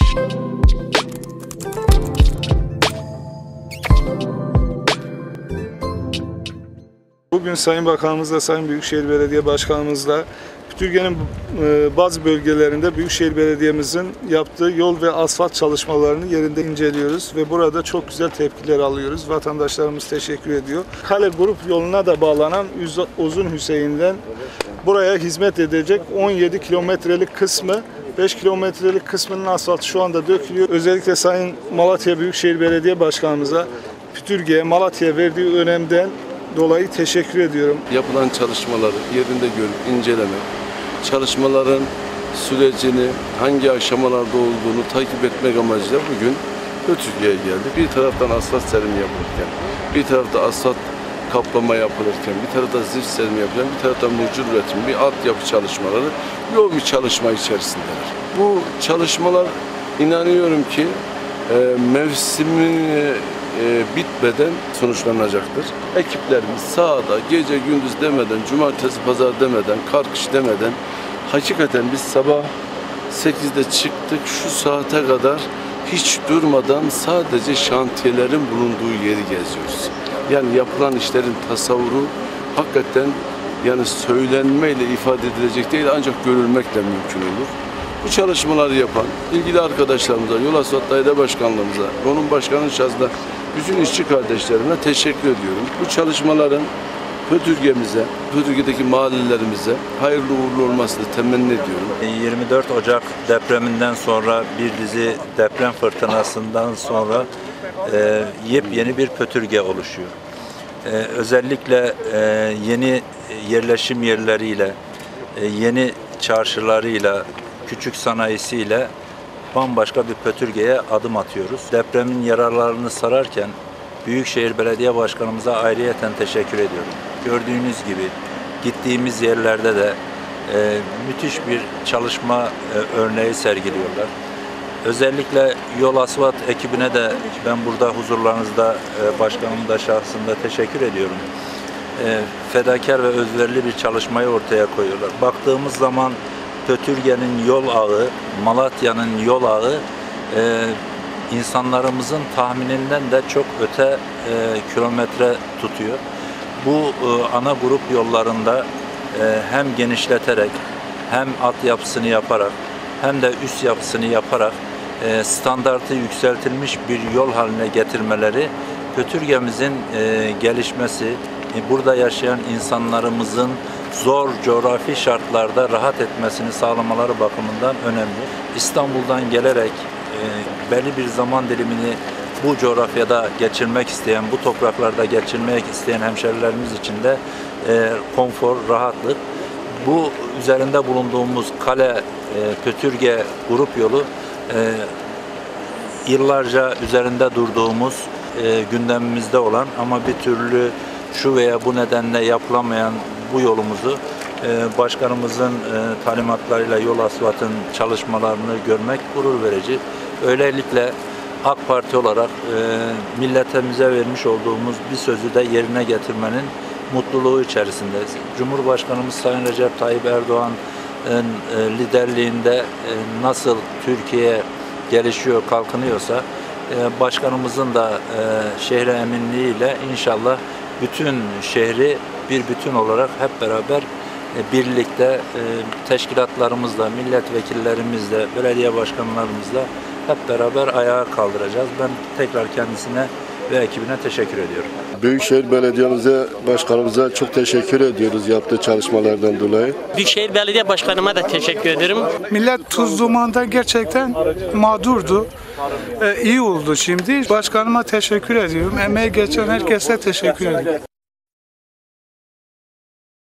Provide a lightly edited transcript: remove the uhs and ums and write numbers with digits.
Bugün Sayın Bakanımızla, Sayın Büyükşehir Belediye Başkanımızla Türkiye'nin bazı bölgelerinde Büyükşehir Belediye'mizin yaptığı yol ve asfalt çalışmalarını yerinde inceliyoruz ve burada çok güzel tepkiler alıyoruz. Vatandaşlarımız teşekkür ediyor. Kale Grup yoluna da bağlanan Uzun Hüseyin'den buraya hizmet edecek 17 kilometrelik kısmı, 5 kilometrelik kısmının asfaltı şu anda dökülüyor. Özellikle Sayın Malatya Büyükşehir Belediye Başkanımıza, Pütürge'ye, Malatya'ya verdiği önemden dolayı teşekkür ediyorum. Yapılan çalışmaları yerinde görüp incelemek, çalışmaların sürecini, hangi aşamalarda olduğunu takip etmek amacıyla bugün Pötürge'ye geldik. Bir taraftan asfalt serimi yapılırken, bir tarafta asfalt kaplama yapılırken, bir tarafta zift serimi yapılırken, bir tarafta mucur üretimi, bir altyapı çalışmaları yoğun bir çalışma içerisindeler. Bu çalışmalar inanıyorum ki mevsimi bitmeden sonuçlanacaktır. Ekiplerimiz sahada gece gündüz demeden, cumartesi pazar demeden, kış demeden hakikaten biz sabah 8'de çıktık, şu saate kadar hiç durmadan sadece şantiyelerin bulunduğu yeri geziyoruz. Yani yapılan işlerin tasavvuru hakikaten yani söylenmeyle ifade edilecek değil, ancak görülmekle mümkün olur. Bu çalışmaları yapan ilgili arkadaşlarımıza, Yol Asfalt Daire Başkanlığımıza, onun başkanın şahsında bütün işçi kardeşlerime teşekkür ediyorum. Bu çalışmaların Pötürge'mize, Pötürge'deki mahallelerimize hayırlı uğurlu olmasını temenni ediyorum. 24 Ocak depreminden sonra bir dizi deprem fırtınasından sonra yepyeni bir Pötürge oluşuyor. Özellikle yeni yerleşim yerleriyle, yeni çarşılarıyla, küçük sanayisiyle bambaşka bir Pötürge'ye adım atıyoruz. Depremin yararlarını sararken Büyükşehir Belediye Başkanımıza ayrıyeten teşekkür ediyorum. Gördüğünüz gibi gittiğimiz yerlerde de müthiş bir çalışma örneği sergiliyorlar. Özellikle Yol Asfalt ekibine de ben burada huzurlarınızda başkanım da şahsında teşekkür ediyorum. Fedakar ve özverili bir çalışmayı ortaya koyuyorlar. Baktığımız zaman Pötürge'nin yol ağı, Malatya'nın yol ağı insanlarımızın tahmininden de çok öte kilometre tutuyor. Bu ana grup yollarında hem genişleterek, hem altyapısını yaparak, hem de üst yapısını yaparak standartı yükseltilmiş bir yol haline getirmeleri, Pötürge'mizin gelişmesi, burada yaşayan insanlarımızın zor coğrafi şartlarda rahat etmesini sağlamaları bakımından önemli. İstanbul'dan gelerek belli bir zaman dilimini bu coğrafyada geçirmek isteyen, bu topraklarda geçirmek isteyen hemşerilerimiz için de konfor, rahatlık. Bu üzerinde bulunduğumuz Kale Pötürge grup yolu yıllarca üzerinde durduğumuz, gündemimizde olan ama bir türlü şu veya bu nedenle yapılamayan bu yolumuzu başkanımızın talimatlarıyla Yol Asfalt'ın çalışmalarını görmek gurur verici. Öylelikle AK Parti olarak milletimize vermiş olduğumuz bir sözü de yerine getirmenin mutluluğu içerisindeyiz. Cumhurbaşkanımız Sayın Recep Tayyip Erdoğan'ın liderliğinde nasıl Türkiye gelişiyor, kalkınıyorsa başkanımızın da şehre eminliğiyle inşallah bütün şehri bir bütün olarak hep beraber birlikte teşkilatlarımızla, milletvekillerimizle, belediye başkanlarımızla hep beraber ayağa kaldıracağız. Ben tekrar kendisine ve ekibine teşekkür ediyorum. Büyükşehir Belediye'mize, başkanımıza çok teşekkür ediyoruz yaptığı çalışmalardan dolayı. Büyükşehir Belediye Başkanıma da teşekkür ederim. Millet tuz dumanda gerçekten mağdurdu. İyi oldu şimdi. Başkanıma teşekkür ediyorum. Emeği geçen herkese teşekkür ediyorum.